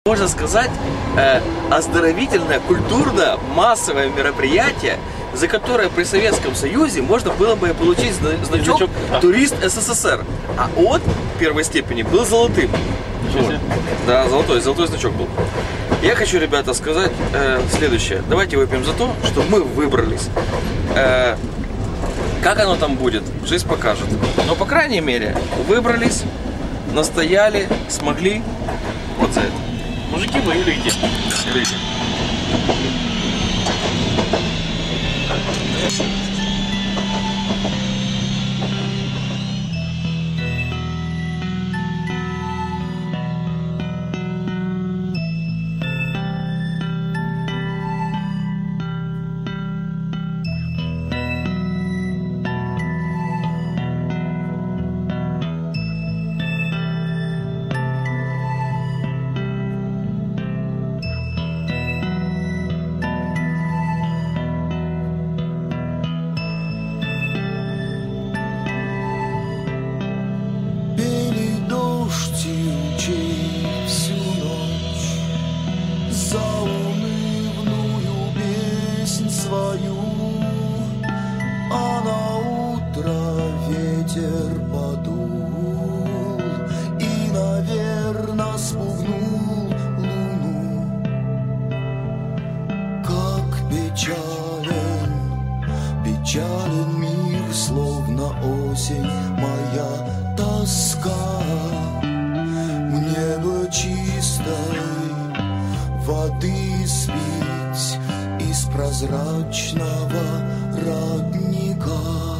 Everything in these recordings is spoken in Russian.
Можно сказать, оздоровительное, культурное, массовое мероприятие, за которое при Советском Союзе можно было бы получить значок «Турист СССР». А он первой степени был золотым. Вот. Да, золотой значок был. Я хочу, ребята, сказать следующее. Давайте выпьем за то, что мы выбрались. Как оно там будет, жизнь покажет. Но, по крайней мере, выбрались, настояли, смогли. Вот за это. Мужики, вы или идите? Всю ночь заунывную песнь свою, а на утро ветер подул и, наверно, спугнул луну. Как печален, печален мир, словно осень моя тоска. Мне бы чистой воды спить из прозрачного родника.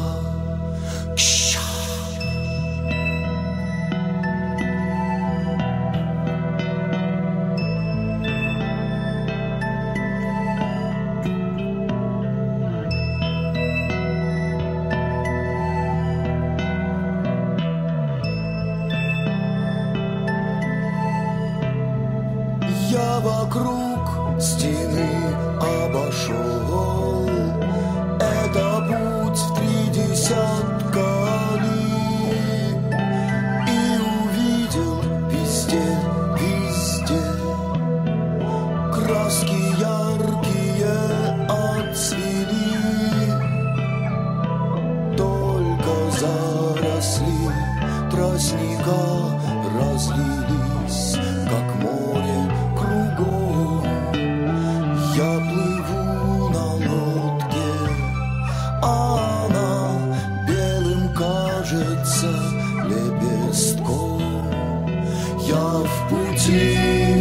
Я вокруг стены обошел, это путь в 30 лиг, и увидел везде, везде краски яркие отцвели, только заросли тростника разлились, как море кругом. Я плыву на лодке, а она белым кажется лепестком. Я в пути,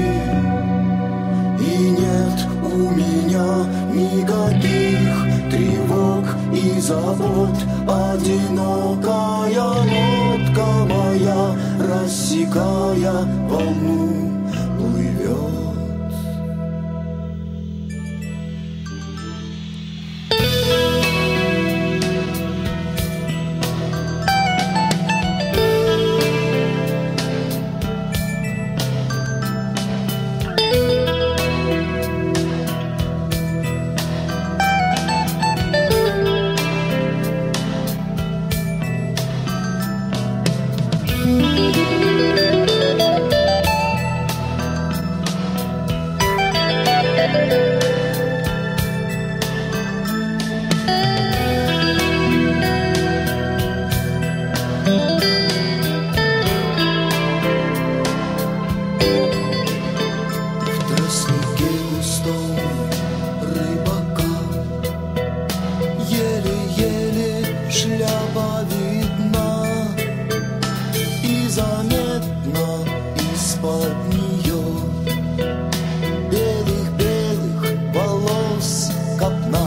и нет у меня никаких тревог и забот. Одинокая лодка моя, рассекая волну, плывет. Шляпа видна, и заметно из-под нее белых-белых волос копна.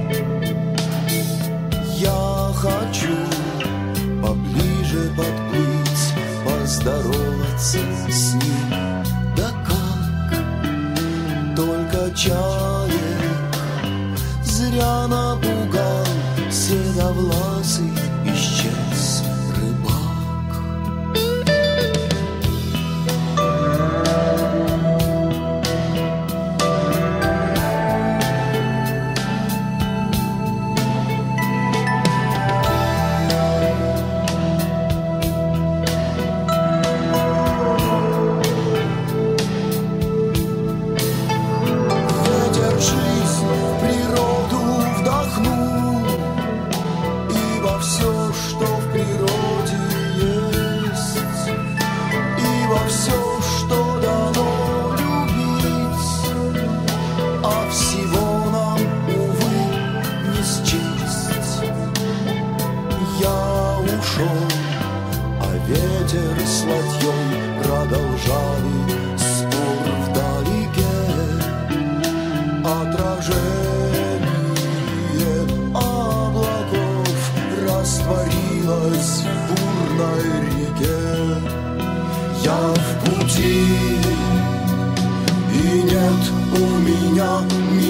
Я хочу поближе подплыть, поздороваться с ним. Да как? Только чаек зря напугал седовласый, исчез рыбак.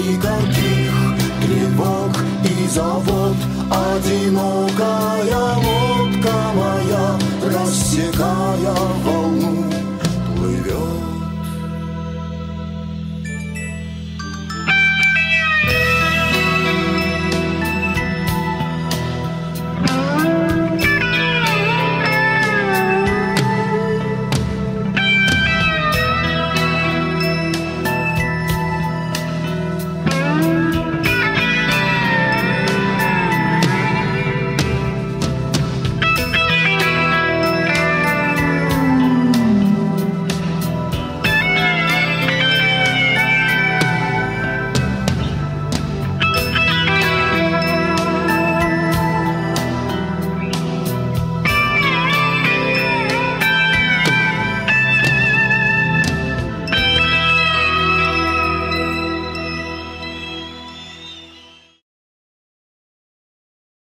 никаких тревог и завод. Одинокая лодка моя, рассекая